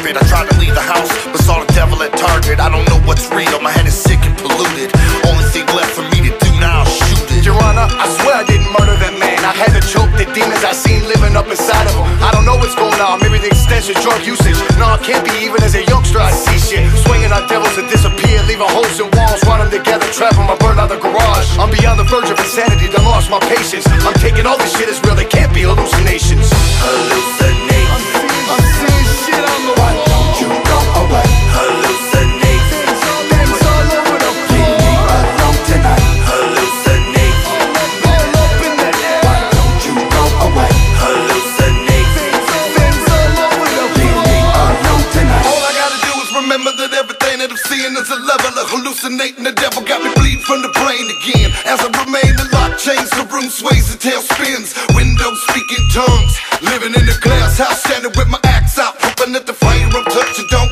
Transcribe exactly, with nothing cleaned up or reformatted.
carpet. I tried to leave the house, but saw the devil at Target. I don't know what's real, my head is sick and polluted. Only thing left for me to do now is shoot it. Your Honor, I swear I didn't murder that man. I had to choke the demons I seen living up inside of him. I don't know what's going on, maybe the extensive drug usage. No, it can't be, even as a youngster I see shit. Swinging on devils that disappear, leaving holes in walls, run them together, trap them, I burn out the garage. I'm beyond the verge of insanity, done lost my patience. I'm taking all this shit as real, they can't be hallucinations. Hallucinations. I'm seeing shit on the wall. Why don't you go away? Hallucinations. Things all over the Leave me alone tonight. Hallucinations. all up in the air. Why don't you go away? Hallucinations. Things all over the Leave me alone tonight. All I gotta do is remember that everything that I'm seeing is a level of hallucinating. The devil got me bleeding from the brain again. As I remain the lock chains, the room sways and tail spins. Windows speaking tongues. Living in a glass house, standing with my axe out, hoping that the flame will touch the dome.